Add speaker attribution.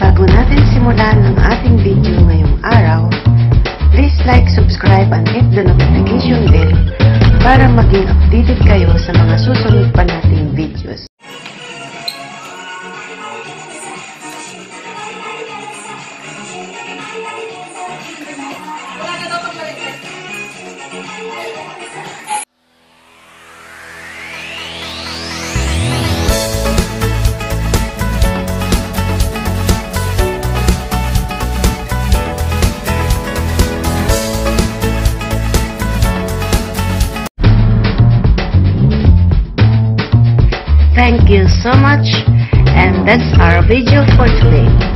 Speaker 1: Bago natin simulan ang ating video ngayong araw, please like, subscribe, and hit the notification bell para maging updated kayo sa mga susunod pa nating videos. Thank you so much, and that's our video for today.